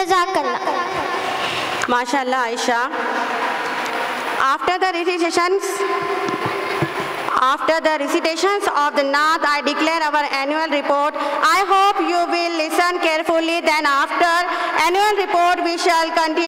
जज़ाकल्लाह। माशाल्लाह Ayesha. After the recitations of the Naat, I declare our annual report. I hope you will listen carefully. Then after annual report, we shall continue.